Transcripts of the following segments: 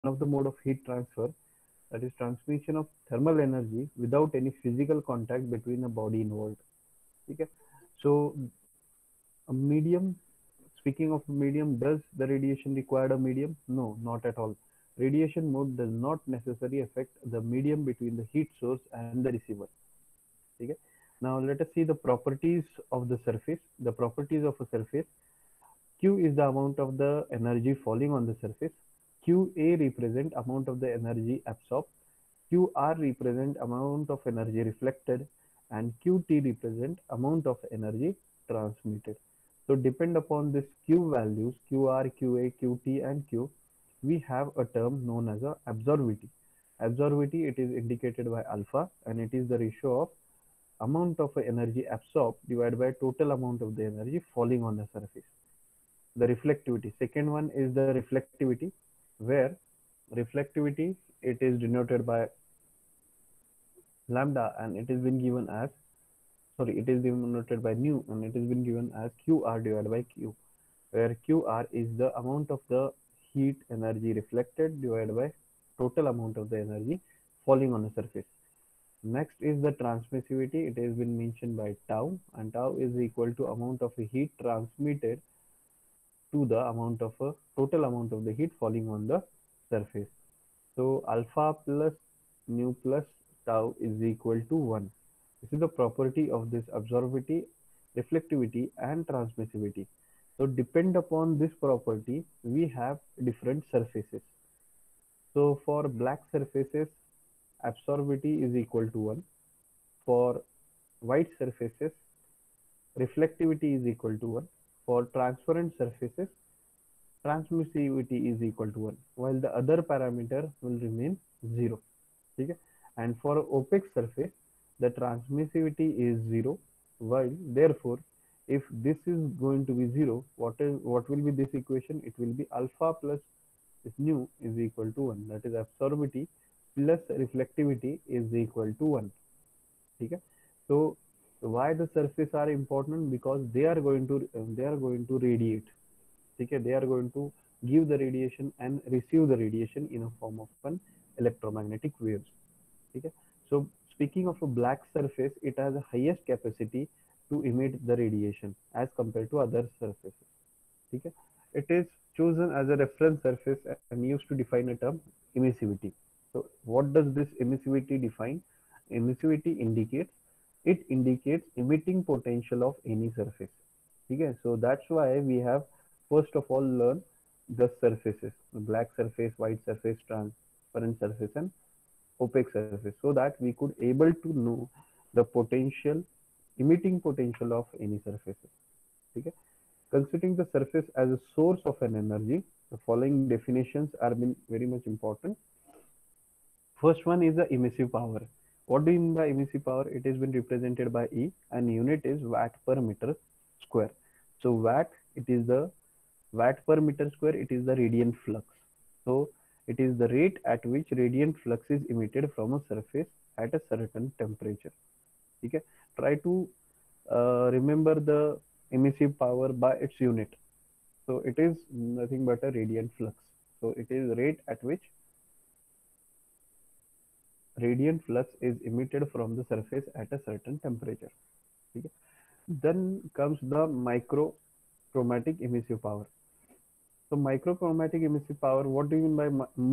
one of the mode of heat transfer, that is transmission of thermal energy without any physical contact between a body involved. Okay? So a medium, speaking of a medium, does the radiation require a medium? No, not at all. Radiation mode does not necessarily affect the medium between the heat source and the receiver. Okay? Now let us see the properties of the surface. The properties of a surface. Q is the amount of the energy falling on the surface. QA represent amount of the energy absorbed. QR represent amount of energy reflected, and QT represent amount of energy transmitted. So depend upon this Q values, QR, QA, QT and Q, we have a term known as a absorptivity. Absorptivity, it is indicated by alpha, and it is the ratio of amount of energy absorbed divided by total amount of the energy falling on the surface. The reflectivity, second one is the reflectivity, where reflectivity, it is denoted by lambda, and it has been given as, sorry, it is denoted by nu, and it has been given as QR divided by Q, where QR is the amount of the heat energy reflected divided by total amount of the energy falling on the surface. Next is the transmissivity. It has been mentioned by tau, and tau is equal to amount of heat transmitted to the amount of total amount of the heat falling on the surface. So alpha plus nu plus tau is equal to 1. This is the property of this absorptivity, reflectivity and transmissivity. So depend upon this property, we have different surfaces. So for black surfaces, absorptivity is equal to 1. For white surfaces, reflectivity is equal to 1. For transparent surfaces, transmissivity is equal to 1, while the other parameter will remain 0. Okay? And for opaque surface, the transmissivity is 0, while therefore if this is going to be 0, what will be this equation? It will be alpha plus this nu is equal to 1, that is absorptivity plus reflectivity is equal to 1. Okay? So why the surface are important? Because they are going to radiate. Okay? They are going to give the radiation and receive the radiation in a form of an electromagnetic waves. Okay? So speaking of a black surface, it has a highest capacity to emit the radiation as compared to other surfaces. Okay? It is chosen as a reference surface and used to define a term emissivity. So what does this emissivity define? Emissivity indicates emitting potential of any surface. Okay? So that's why we have first of all learn the surfaces: black surface, white surface, transparent surface, and opaque surface, so that we could able to know the potential, emitting potential of any surfaces. Okay? Considering the surface as a source of an energy, the following definitions are been very much important. First one is the emissive power. What do you mean by emissive power? It has been represented by E, and unit is watt per meter square. So watt, it is the watt per meter square, it is the radiant flux. So it is the rate at which radiant flux is emitted from a surface at a certain temperature. Okay? Try to remember the emissive power by its unit. So it is nothing but a radiant flux. So it is rate at which radiant flux is emitted from the surface at a certain temperature. Okay? Then comes the microchromatic emissive power. So microchromatic emissive power, what do you mean by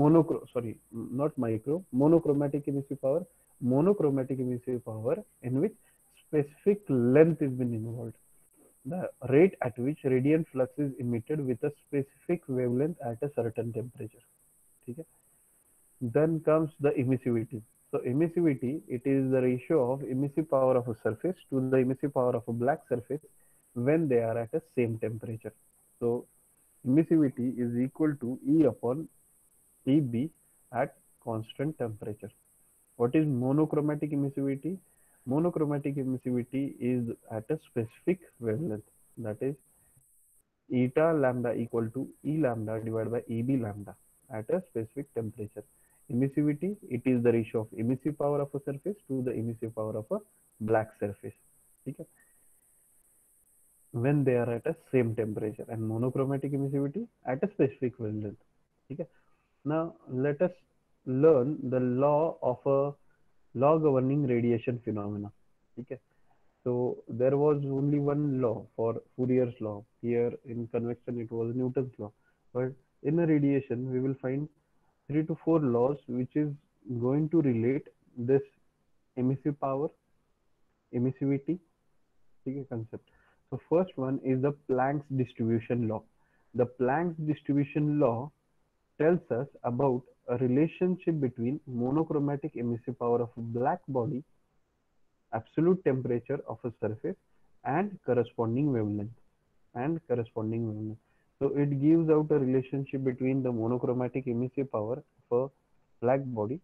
monochromatic emissive power? Monochromatic emissive power in which specific length is been involved. The rate at which radiant flux is emitted with a specific wavelength at a certain temperature. Okay? Then comes the emissivity. So emissivity, it is the ratio of emissive power of a surface to the emissive power of a black surface when they are at a same temperature. So emissivity is equal to E upon EB at constant temperature. What is monochromatic emissivity? Monochromatic emissivity is at a specific wavelength, that is eta lambda equal to E lambda divided by EB lambda at a specific temperature. Emissivity, it is the ratio of emissive power of a surface to the emissive power of a black surface. Okay? When they are at a same temperature, and monochromatic emissivity at a specific wavelength. Okay? Now let us learn the law governing radiation phenomena. Okay. So there was only one law for Fourier's law. Here in convection it was Newton's law. But in a radiation we will find 3 to 4 laws which is going to relate this emissive power, emissivity, okay, concept. So first one is the Planck's distribution law. The Planck's distribution law tells us about a relationship between monochromatic emissive power of a black body, absolute temperature of a surface, and corresponding wavelength. So it gives out a relationship between the monochromatic emissive power of a black body,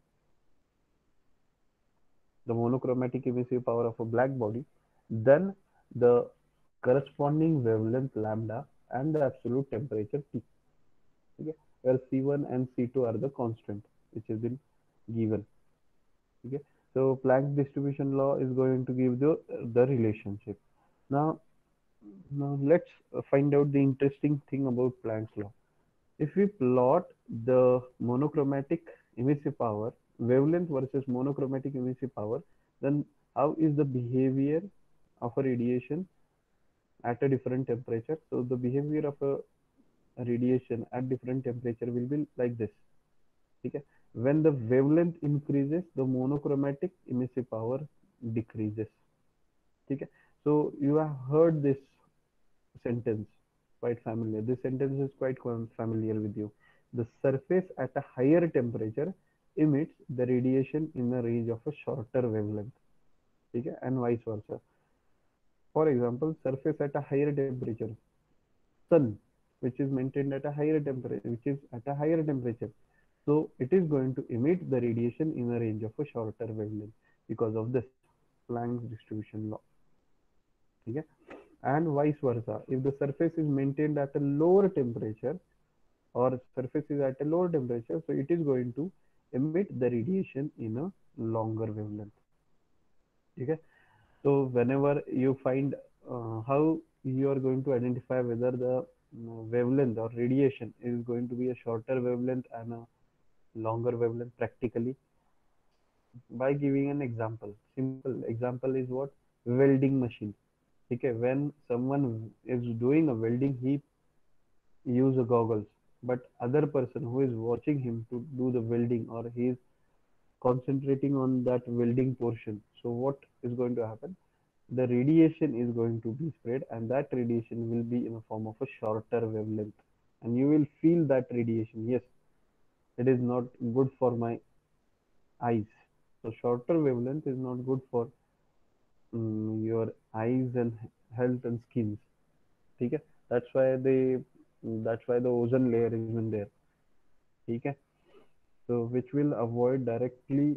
the monochromatic emissive power of a black body, then the corresponding wavelength lambda and the absolute temperature T. Okay, where C1 and C2 are the constant which has been given. Okay, so Planck's distribution law is going to give the relationship. Now, now let's find out the interesting thing about Planck's law. If we plot the monochromatic emissive power, wavelength versus monochromatic emissive power, then how is the behavior of a radiation at a different temperature? So the behavior of a radiation at different temperature will be like this. Okay? When the wavelength increases, the monochromatic emissive power decreases. Okay? So you have heard this sentence, quite familiar. This sentence is quite familiar with you. The surface at a higher temperature emits the radiation in a range of a shorter wavelength. Okay? And vice versa. For example, surface at a higher temperature, sun, which is maintained at a higher temperature, so it is going to emit the radiation in a range of a shorter wavelength because of this Planck's distribution law. Okay? And vice versa. If the surface is maintained at a lower temperature, or surface is at a lower temperature, so it is going to emit the radiation in a longer wavelength. Okay? So whenever you find how you are going to identify whether the wavelength or radiation is going to be a shorter wavelength and a longer wavelength practically, by giving an example. Simple example is what? Welding machine. Okay, when someone is doing a welding, he use a goggles, but other person who is watching him to do the welding, or he is concentrating on that welding portion. So what is going to happen? The radiation is going to be spread, and that radiation will be in the form of a shorter wavelength, and you will feel that radiation. Yes, it is not good for my eyes. So shorter wavelength is not good for your eyes and health and skins. ठीक है? That's why the ozone layer is in there. ठीक है? So which will avoid directly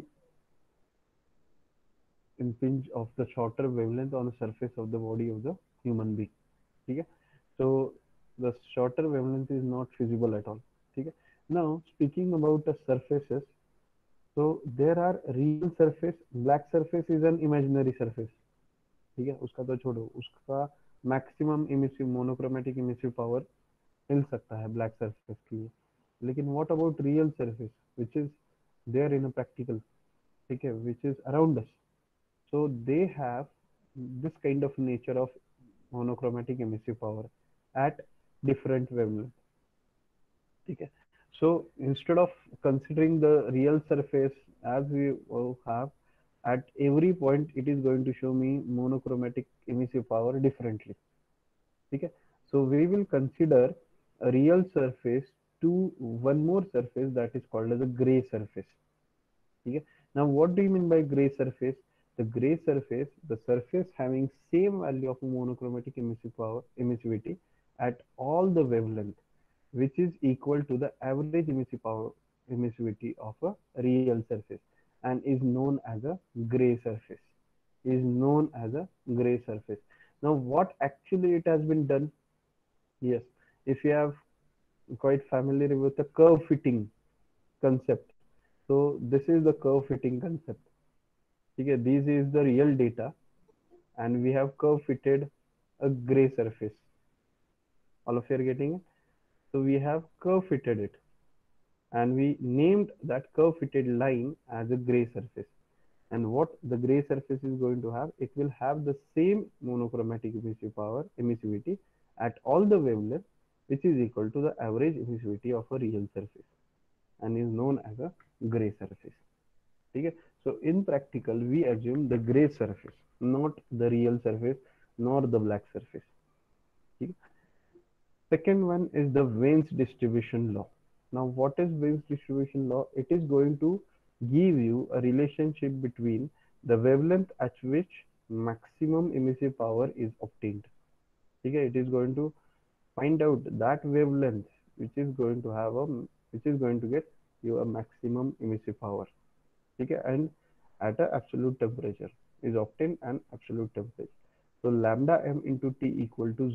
impinge of the shorter wavelength on the surface of the body of the human being. ठीक है? So the shorter wavelength is not feasible at all. ठीक है? Now speaking about the surfaces, so there are real surface. Black surface is an imaginary surface. ठीक है, उसका तो छोड़ो, उसका maximum emissive monochromatic emissive power मिल सकता है ब्लैक सरफेस के लिए. लेकिन what about real surface which is there in a practical, ठीक है, which is around us. So they have this kind of nature of monochromatic emissive power at different wavelength. Okay, so instead of considering the real surface as we have, at every point it is going to show me monochromatic emissive power differently. Okay, so we will consider a real surface to one more surface that is called as a gray surface. Okay, now what do you mean by gray surface? The gray surface, the surface having same value of monochromatic emissive power, emissivity at all the wavelength, which is equal to the average emissive power, emissivity of a real surface, and is known as a gray surface. Is known as a gray surface. Now, what actually it has been done? Yes, if you have quite familiar with the curve fitting concept, so this is the curve fitting concept. Okay, this is the real data, and we have curve fitted a gray surface. All of you are getting it? So we have curve fitted it. and we named that curve fitted line as a gray surface. And what the gray surface is going to have, it will have the same monochromatic emissivity at all the wavelength, which is equal to the average emissivity of a real surface and is known as a gray surface. Okay? So in practical, we assume the gray surface, not the real surface nor the black surface. Okay? Second one is the Wain's distribution law. Now, what is Wain's distribution law? It is going to give you a relationship between the wavelength at which maximum emissive power is obtained. Okay, it is going to find out that wavelength which is going to have a which is going to get you a maximum emissive power. Okay, and at a absolute temperature is obtained an absolute temperature. So lambda m into T equal to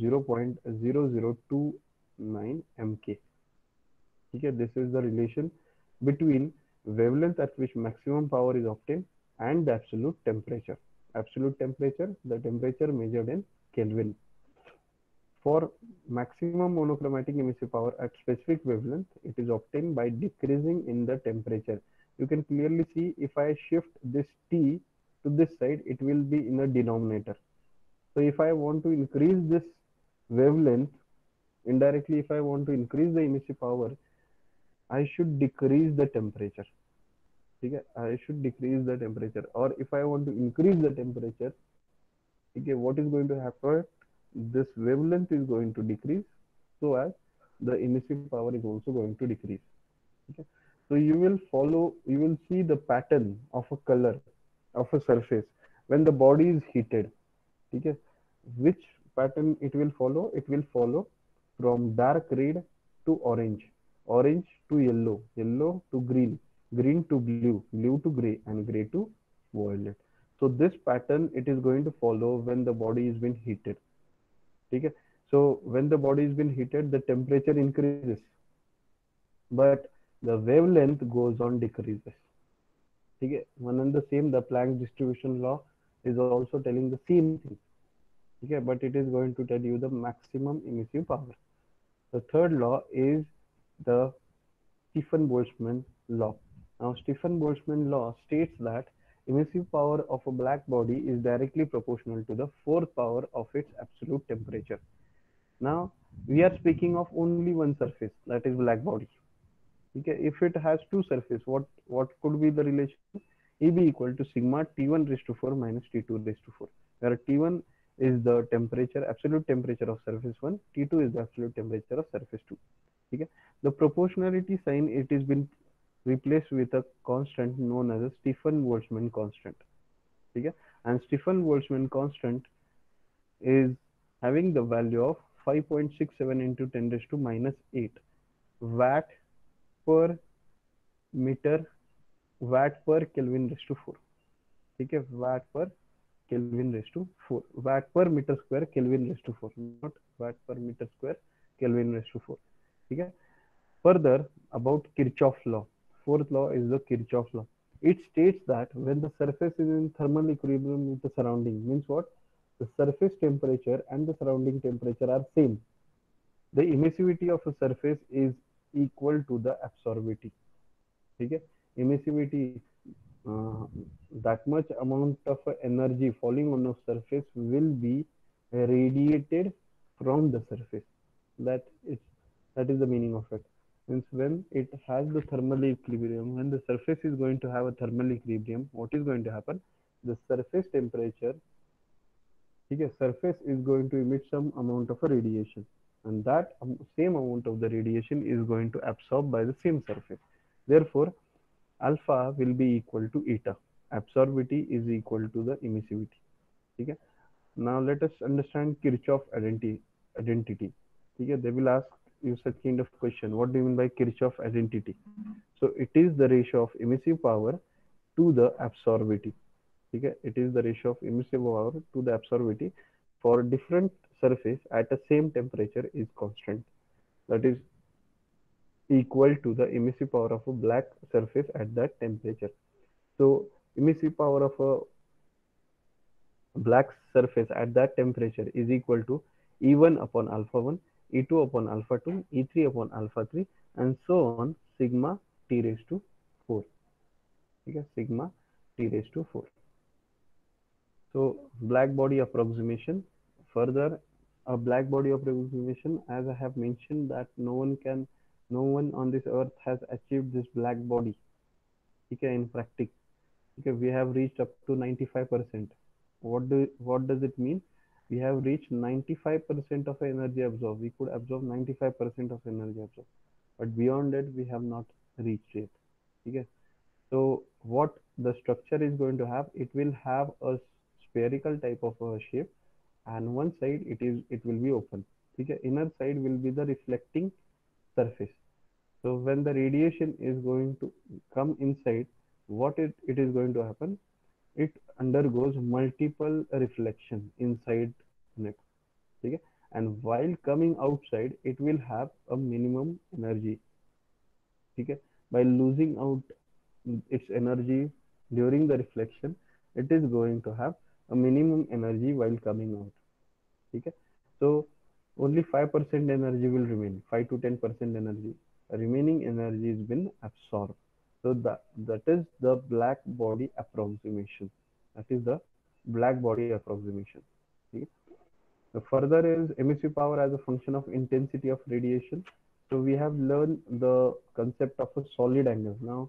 0.0029 mK. Okay, this is the relation between wavelength at which maximum power is obtained and the absolute temperature. Absolute temperature, the temperature measured in Kelvin. For maximum monochromatic emissive power at specific wavelength, it is obtained by decreasing in the temperature. You can clearly see if I shift this T to this side, it will be in a denominator. So if I want to increase this wavelength, indirectly if I want to increase the emissive power, I should decrease the temperature. Okay, I should decrease the temperature. Or if I want to increase the temperature, okay, what is going to happen? This wavelength is going to decrease, so as the emissive power is also going to decrease. Okay, so you will see the pattern of a color of a surface when the body is heated. Okay, which pattern it will follow? It will follow from dark red to orange, orange to yellow, yellow to green, green to blue, blue to gray, and gray to violet. So this pattern it is going to follow when the body is being heated. Okay, so when the body is being heated, the temperature increases, but the wavelength goes on decreases. Okay, one and the same, the Planck distribution law is also telling the same thing. Okay, but it is going to tell you the maximum emissive power. The third law is the Stefan-Boltzmann law. Now, Stefan-Boltzmann law states that emissive power of a black body is directly proportional to the fourth power of its absolute temperature. Now, we are speaking of only one surface, that is black body. Okay, if it has two surfaces, what could be the relation? EB equal to sigma T1 raised to 4 minus T2 raised to 4, where T1 is the temperature, absolute temperature of surface 1, T2 is the absolute temperature of surface 2. Okay, the proportionality sign, it is been replaced with a constant known as a Stefan-Boltzmann constant. Okay, and Stefan-Boltzmann constant is having the value of 5.67 into 10 raised to minus 8 watt per meter, watt per Kelvin raised to 4. ठीक है, watt per Kelvin raised to 4, watt per meter square Kelvin raised to 4, not watt per meter square Kelvin raised to 4. ठीक है. Further, about Kirchhoff law. Fourth law is the Kirchhoff law. It states that when the surface is in thermal equilibrium with the surrounding, means what? The surface temperature and the surrounding temperature are same. The emissivity of a surface is equal to the absorbivity. ठीक है, emissivity, uh, that much amount of energy falling on a surface will be radiated from the surface. That is that is the meaning of it. Means when it has the thermal equilibrium, when the surface is going to have a thermal equilibrium, what is going to happen? The surface temperature, okay, surface is going to emit some amount of a radiation, and that same amount of the radiation is going to absorb by the same surface. Therefore, alpha will be equal to eta. Absorbivity is equal to the emissivity. Okay. Now let us understand Kirchhoff identity. Okay. They will ask you such kind of question. What do you mean by Kirchhoff identity? So it is the ratio of emissive power to the absorbivity. Okay. It is the ratio of emissive power to the absorbivity for different surface at the same temperature is constant. That is equal to the emissive power of a black surface at that temperature. So emissive power of a black surface at that temperature is equal to E1 upon alpha 1, E2 upon alpha 2, E3 upon alpha 3, and so on sigma t raised to 4. ठीक है, sigma t raised to 4. So black body approximation. Further, a black body approximation, as I have mentioned, that no one on this earth has achieved this black body. Okay, in practice, okay, we have reached up to 95%. What does it mean? We have reached 95% of energy absorbed. We could absorb 95% of energy absorbed, but beyond that, we have not reached it. Okay, so what the structure is going to have, it will have a spherical type of a shape, and one side it will be open. Okay, inner side will be the reflecting surface. So when the radiation is going to come inside, it is going to happen? It undergoes multiple reflection inside it. Okay, and while coming outside, it will have a minimum energy. Okay, by losing out its energy during the reflection, it is going to have a minimum energy while coming out. Okay, so only 5% energy will remain, 5 to 10% energy. Remaining energy has been absorbed. So that is the black body approximation. That is the black body approximation. Okay. The further is emissive power as a function of intensity of radiation. So we have learned the concept of a solid angle. Now,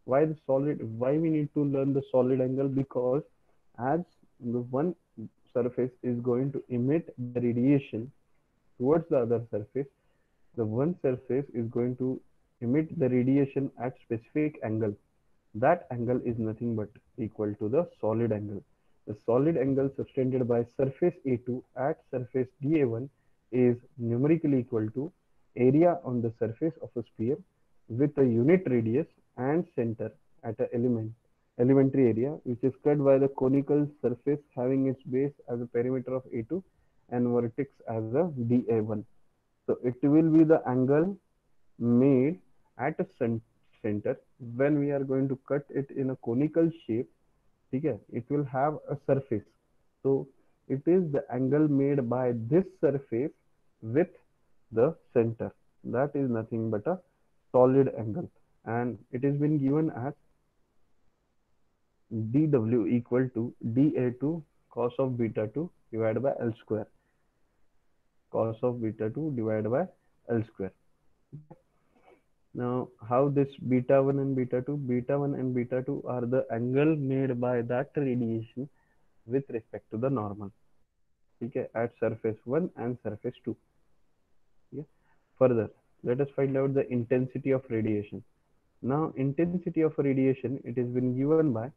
why we need to learn the solid angle? Because as the one surface is going to emit the radiation towards the other surface, the one surface is going to emit the radiation at specific angle. That angle is nothing but equal to the solid angle. The solid angle subtended by surface A2 at surface dA1 is numerically equal to area on the surface of a sphere with a unit radius and center at a elementary area, which is cut by the conical surface having its base as a perimeter of A2 and vertex as a dA1. So it will be the angle made at a center. When we are going to cut it in a conical shape, okay, it will have a surface. So it is the angle made by this surface with the center. That is nothing but a solid angle, and it has been given as dw equal to dA2 cos of beta 2 divided by L square. Cos of beta 2 divided by L square. Now, how this beta 1 and beta 2? Beta 1 and beta 2 are the angle made by that radiation with respect to the normal. Okay, at surface 1 and surface 2. Yeah. Further, let us find out the intensity of radiation. Now, intensity of radiation, it has been given by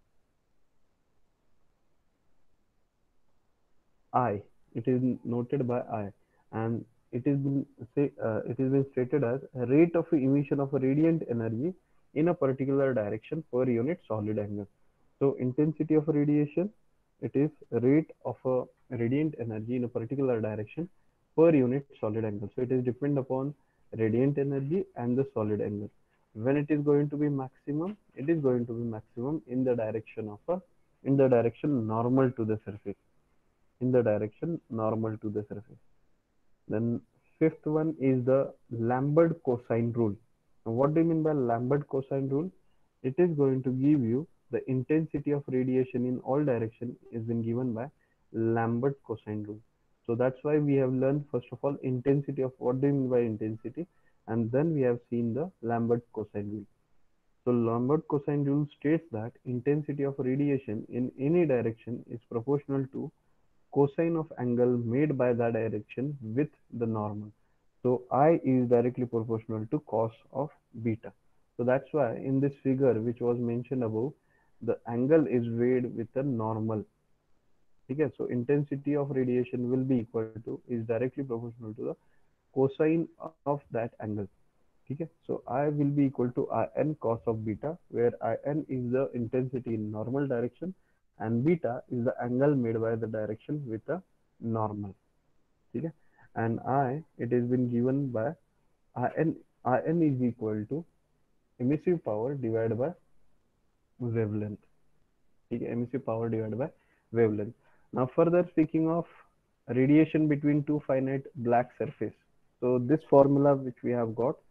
I. It is noted by I, and it is been it has been stated as a rate of emission of a radiant energy in a particular direction per unit solid angle. So intensity of radiation, it is rate of a radiant energy in a particular direction per unit solid angle. So it is depend upon radiant energy and the solid angle. When it is going to be maximum, it is going to be maximum in the direction of a in the direction normal to the surface. In the direction normal to the surface. Then fifth one is the Lambert cosine rule. Now, what do you mean by Lambert cosine rule? It is going to give you the intensity of radiation in all direction is been given by Lambert cosine rule. So that's why we have learned first of all intensity of what do you mean by intensity, and then we have seen the Lambert cosine rule. So Lambert cosine rule states that intensity of radiation in any direction is proportional to cosine of angle made by that direction with the normal. So I is directly proportional to cos of beta. So that's why in this figure which was mentioned above, the angle is weighed with a normal. Okay, so intensity of radiation will be equal to is directly proportional to the cosine of that angle. Okay, so I will be equal to In cos of beta, where In is the intensity in normal direction and beta is the angle made by the direction with a normal. Okay, and it has been given by In is equal to emissive power divided by wavelength. Okay, emissive power divided by wavelength. Now further speaking of radiation between two finite black surface. So this formula which we have got,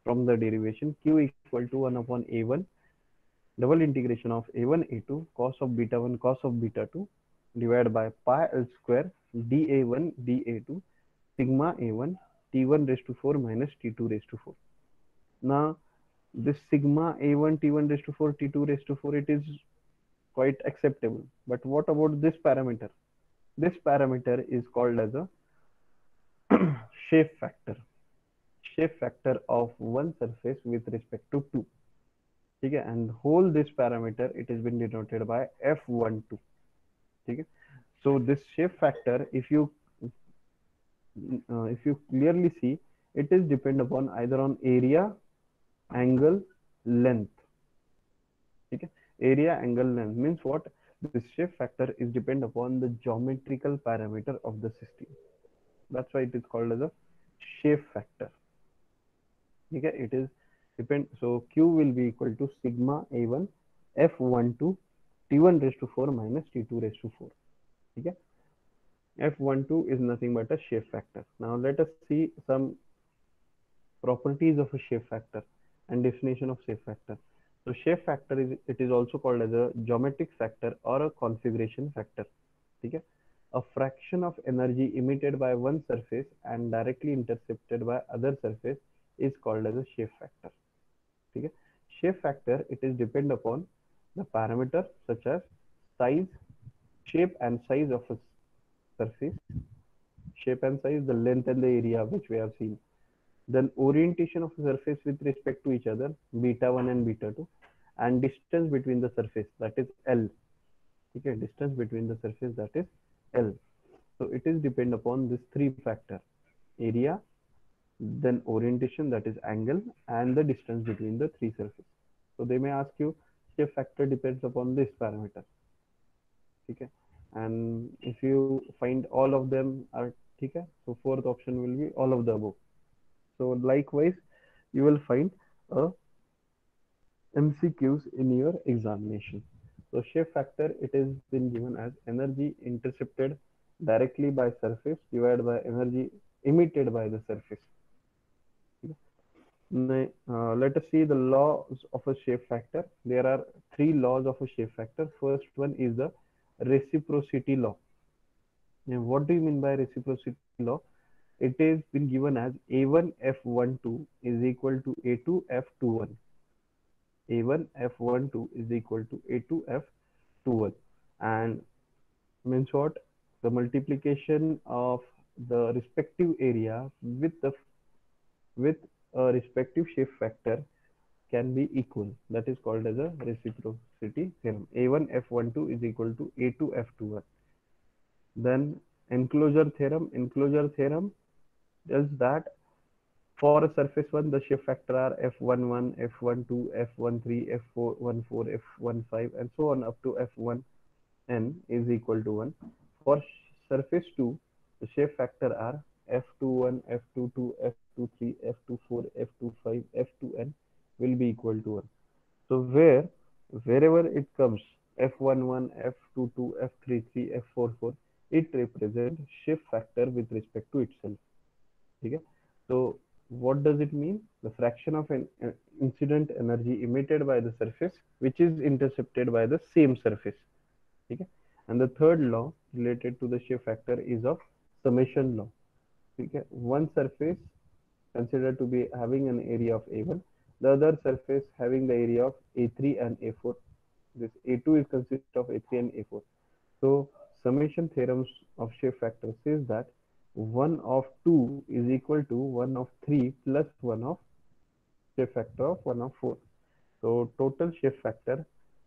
from the derivation q equal to 1 upon a1 double integration of a1 a2 cos of beta 1 cos of beta 2 divided by pi l square dA1 dA2 sigma a1 t1 raised to 4 minus t2 raised to 4. Now this sigma a1 t1 raised to 4 t2 raised to 4, it is quite acceptable. But what about this parameter? This parameter is called as a shape factor. Shape factor of one surface with respect to two. ठीक है, and whole this parameter it has been denoted by f12. ठीक है, so this shape factor, if you clearly see, it is depend upon either on area, angle, length. ठीक है, area, angle, length means what? This shape factor is depend upon the geometrical parameter of the system. That's why it is called as a shape factor. ठीक है, it is depend, so q will be equal to sigma a1 f12 t1 raised to 4 minus t2 raised to 4. ठीक है, f12 is nothing but a shape factor. Now let us see some properties of a shape factor and definition of shape factor. So shape factor is, it is also called as a geometric factor or a configuration factor. ठीक है, a fraction of energy emitted by one surface and directly intercepted by other surface is called as a shape factor. ठीक है, shape factor it is depend upon the parameter such as size, shape and size of a surface, shape and size, the length and the area which we have seen, then orientation of a surface with respect to each other, beta 1 and beta 2, and distance between the surface, that is L. Okay, distance between the surface, that is L. So it is depend upon this three factor: area, then orientation, that is angle, and the distance between the three surfaces. So they may ask you, shape factor depends upon this parameter. Okay, and if you find all of them are okay, so fourth option will be all of the above. So likewise, you will find a MCQs in your examination. So shape factor, it has been given as energy intercepted directly by surface divided by energy emitted by the surface. Let us see the laws of a shape factor. There are three laws of a shape factor. First one is the reciprocity law. And what do you mean by reciprocity law? It is been given as A1 F12 is equal to A2 F21. A1 F12 is equal to A2 F21, and means what? The multiplication of the respective area with a respective shape factor can be equal. That is called as a reciprocity theorem. A1 F12 is equal to A2 F21. Then enclosure theorem. Enclosure theorem is that for a surface one, the shape factor are F11, F12, F13, F14, F15, and so on up to F1n is equal to 1. For surface 2, the shape factor are F21, F22, F23, F24, F25, F2n will be equal to 1. So wherever it comes F11, F22, F33, F44, it represents shape factor with respect to itself. Okay? So what does it mean? The fraction of an incident energy emitted by the surface which is intercepted by the same surface. Okay? And the third law related to the shape factor is of summation law. Okay? One surface considered to be having an area of A1, the other surface having the area of A3 and A4. This A2 is consist of A3 and A4. So summation theorems of shape factor says that 1 of 2 is equal to 1 of 3 plus 1 of shape factor of 1 of 4. So total shape factor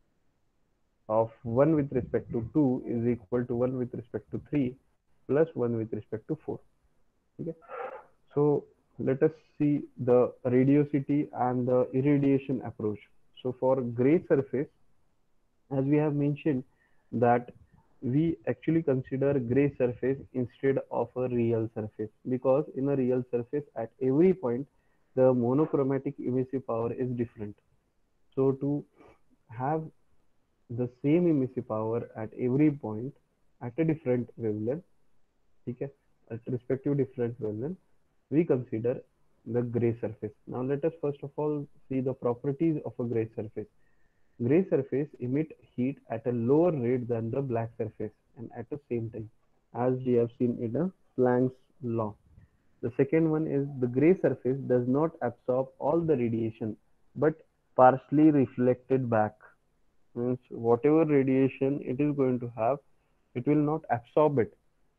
of 1 with respect to 2 is equal to 1 with respect to 3 plus 1 with respect to 4. Okay? So let us see the radiosity and the irradiation approach. So for gray surface, as we have mentioned that we actually consider gray surface instead of a real surface, because in a real surface at every point the monochromatic emissive power is different. So to have the same emissive power at every point at a different wavelength, okay, at respective different wavelength, we consider the gray surface. Now let us first of all see the properties of a gray surface. Gray surface emit heat at a lower rate than the black surface and at the same time, as we have seen in the Planck's law. The second one is the gray surface does not absorb all the radiation but partially reflected back. Means whatever radiation it is going to have, it will not absorb it.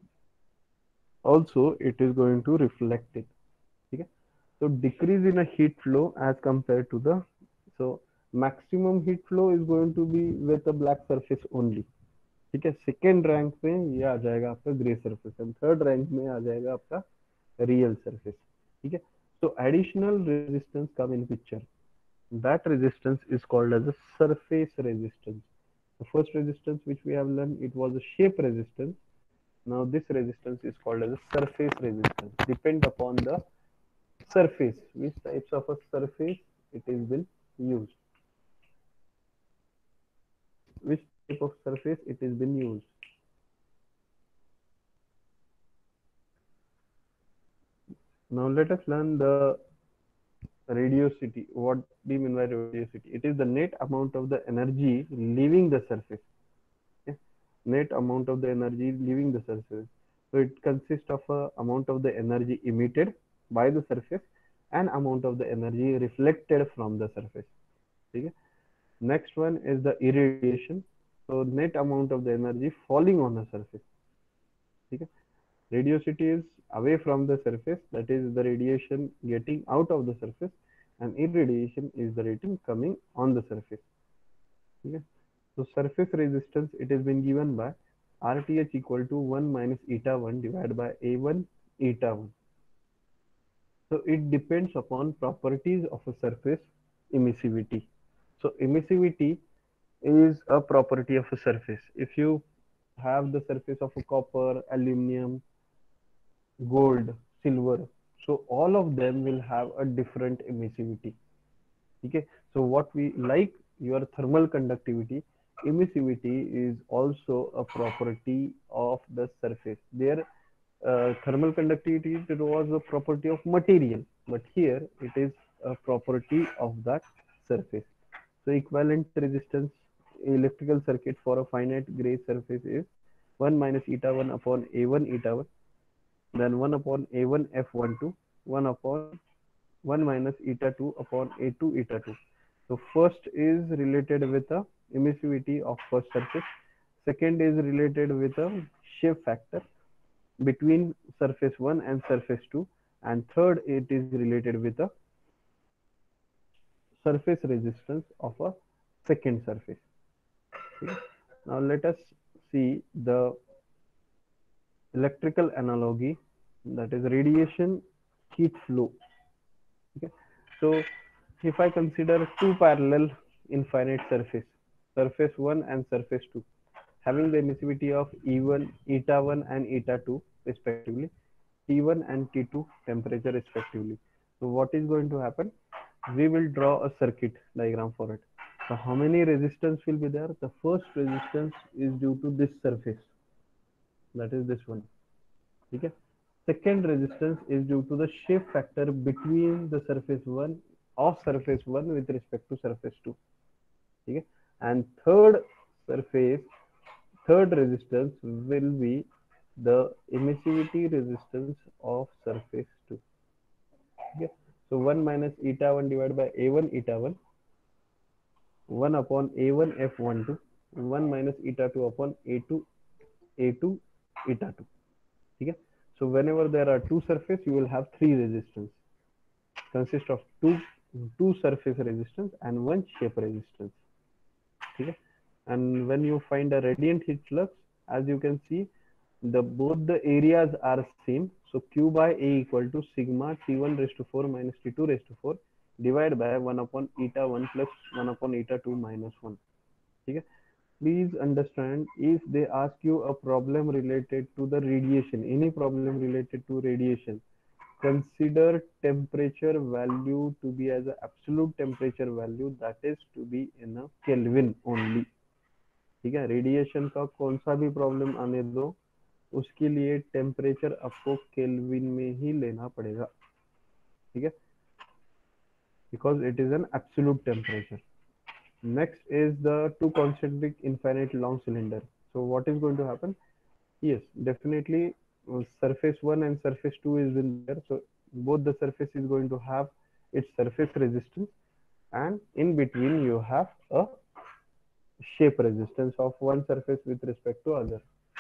Also, it is going to reflect it. Okay? So decrease in a heat flow as compared to the, so maximum heat flow is going to be with a black surface only. ठीक है, second rank पे ये आ जाएगा आपका grey surface and third rank में आ जाएगा आपका रियल सरफेस. ठीक है, so additional resistance come in picture. That resistance is called as a surface resistance. The first resistance which we have learned, it was a shape resistance. Now this resistance is called as a surface resistance. Depend upon the surface, which types of a surface it is been used. Which type of surface it is been used. Now let us learn the radiosity. What do you mean by radiosity? It is the net amount of the energy leaving the surface. Okay? Net amount of the energy leaving the surface. So it consists of a amount of the energy emitted by the surface and amount of the energy reflected from the surface. Okay? Next one is the irradiation. So net amount of the energy falling on the surface. Okay? Radiosity is away from the surface, that is the radiation getting out of the surface, and irradiation is the radiation coming on the surface. Okay? So surface resistance, it has been given by RTH equal to 1 minus eta 1 divided by A1 eta 1. So it depends upon properties of a surface emissivity. So emissivity is a property of a surface. If you have the surface of a copper, aluminum, gold, silver, so all of them will have a different emissivity. Okay, so what we like your thermal conductivity, emissivity is also a property of the surface. There, thermal conductivity, it was a property of material, but here it is a property of that surface. So equivalent resistance electrical circuit for a finite gray surface is 1 minus eta 1 upon A1 eta 1, then 1 upon A1 F12, 1 upon 1 minus eta 2 upon A2 eta 2. So first is related with the emissivity of first surface. Second is related with a shape factor between surface 1 and surface 2. And third, it is related with the surface resistance of a second surface. Okay. Now let us see the electrical analogy, that is radiation heat flow. Okay. So if I consider two parallel infinite surface, surface 1 and surface 2, having the emissivity of E1, eta 1 and eta 2 respectively, T1 and T2 temperature respectively. So what is going to happen? We will draw a circuit diagram for it. So how many resistance will be there? The first resistance is due to this surface, that is this one. Okay. Second resistance is due to the shape factor between the surface 1 of surface 1 with respect to surface 2. Okay. And third resistance will be the emissivity resistance of surface 2. Okay. So 1 minus eta 1 divided by A1 eta 1, 1 upon A1 F12, 1 minus eta 2 upon A2 eta 2. Okay. So whenever there are two surface, you will have three resistance, consist of two surface resistance and one shape resistance. Okay. And when you find a radiant heat flux, as you can see, both the areas are same. So Q by A equal to sigma T1 raised to 4 minus T2 raised to 4 divided by 1 upon eta 1 plus 1 upon eta 2 minus 1. Okay. Please understand, if they ask you a problem related to the radiation, any problem related to radiation, consider temperature value to be as an absolute temperature value, that is to be in a Kelvin only. ठीक है, radiation का कौन सा भी problem आने दो, उसके लिए टेम्परेचर आपको केल्विन में ही लेना पड़ेगा. ठीक है, because it is an absolute temperature. Next is the two concentric infinite long cylinder. So what is going to happen? Yes, definitely surface 1 and surface 2 is in there. So both the surface is going to have its surface resistance, and in between you have a shape resistance of one surface with respect to other.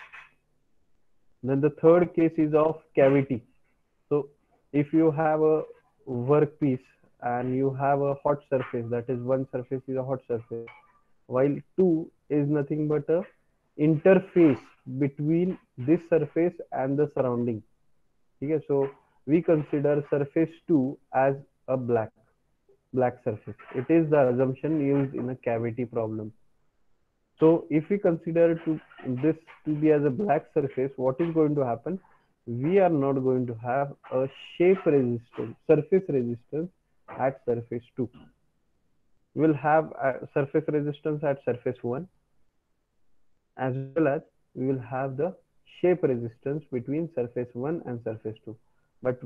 Then the third case is of cavity. So if you have a workpiece and you have a hot surface, that is one surface is a hot surface, while two is nothing but a interface between this surface and the surrounding. Okay, so we consider surface 2 as a black surface. It is the assumption used in a cavity problem. So if we consider this to be as a black surface, what is going to happen? We are not going to have a shape resistance, surface resistance at surface 2. We will have a surface resistance at surface 1, as well as we will have the shape resistance between surface 1 and surface 2. But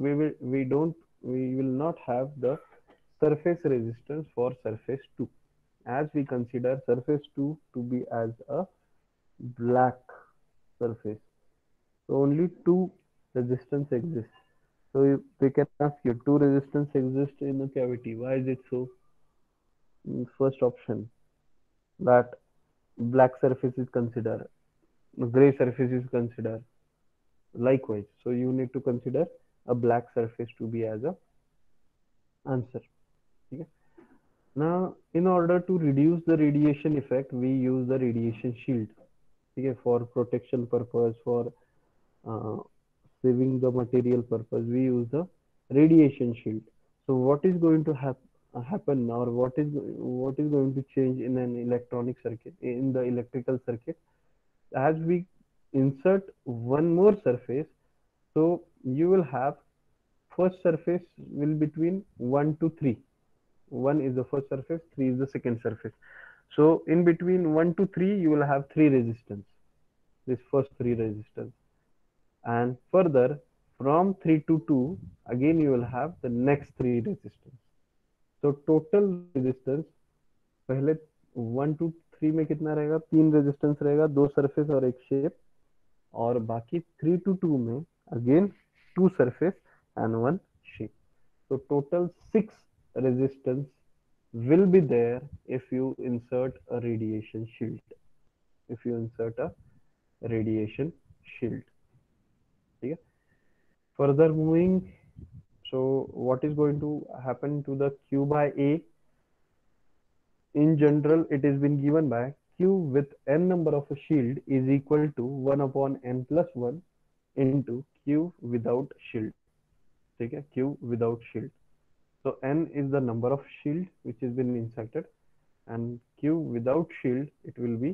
we will not have the surface resistance for surface 2, as we consider surface 2 to be as a black surface. So only two resistance exist. So they can ask you, two resistance exist in a cavity. Why is it so? First option, that black surface is considered, gray surface is considered. Likewise, so you need to consider a black surface to be as a answer. Okay. Now, in order to reduce the radiation effect, we use the radiation shield. Okay, for protection purpose, for uh, saving the material purpose, we use the radiation shield. So what is going to happen, or what is going to change in an electronic circuit, in the electrical circuit, as we insert one more surface? So you will have first surface will between 1 to 3. 1 is the first surface, 3 is the second surface. So in between 1 to 3 you will have 3 resistance, this first 3 resistance. And further, from 3 to 2, again you will have the next 3 resistance. So total resistance, पहले 1 to 3 में कितना रहेगा? 3 resistance रहेगा, 2 surface और एक shape. और बाकी 3 to 2 में again 2 surface and 1 shape. So total 6 resistance will be there if you insert a radiation shield. If you insert a radiation shield. Okay? Further moving, so what is going to happen to the Q by A? In general, it has been given by Q with n number of a shield is equal to 1 upon n plus 1 into Q without shield. Okay? Q without shield. So n is the number of shield which has been inserted, and Q without shield, it will be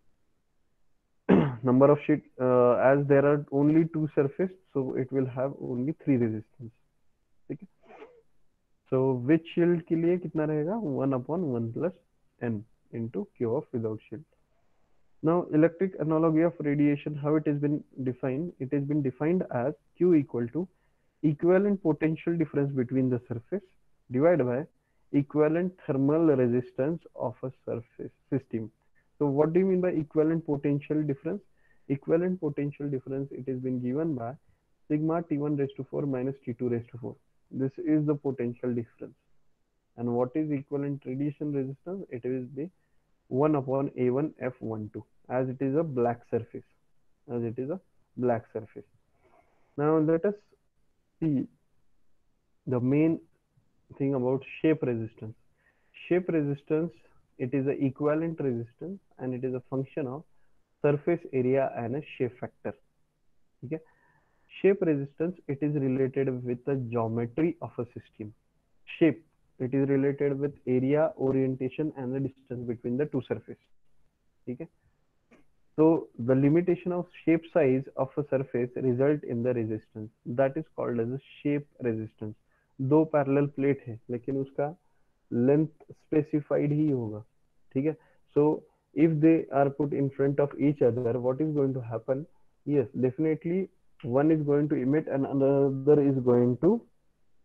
number of shield, as there are only two surface, so it will have only 3 resistance. ठीक है? So which shield के लिए कितना रहेगा? 1 upon 1 plus n into Q of without shield. Now electric analogy of radiation, how it has been defined? It has been defined as Q equal to equivalent potential difference between the surface divided by equivalent thermal resistance of a surface system. So what do you mean by equivalent potential difference? Equivalent potential difference, it has been given by sigma T1 raised to 4 minus T2 raised to 4. This is the potential difference. And what is equivalent radiation resistance? It will be 1 upon A1 F12, as it is a black surface. As it is a black surface. Now let us see the main thing about shape resistance. Shape resistance, it is a equivalent resistance, and it is a function of surface area and a shape factor. Okay? Shape resistance, it is related with the geometry of a system. Shape, it is related with area, orientation, and the distance between the two surfaces. Okay? So the limitation of shape size of a surface result in the resistance, that is called as a shape resistance. दो parallel plate है लेकिन उसका length specified ही होगा. ठीक है? So if they are put in front of each other, what is going to happen? Yes, definitely one is going to emit and another is going to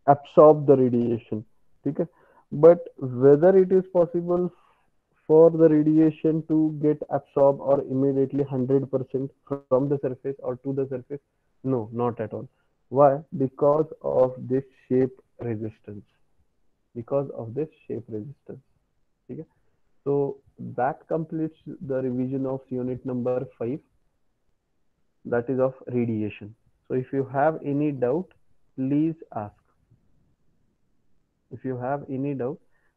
absorb the radiation. ठीक है, but whether it is possible for the radiation to get absorbed or immediately 100% from the surface or to the surface, no, not at all. Why? Because of this shape resistance. Because of this shape resistance. ठीक है, so that completes the revision of unit number 5, that is of radiation. So if you have any doubt, please ask. If you have any doubt,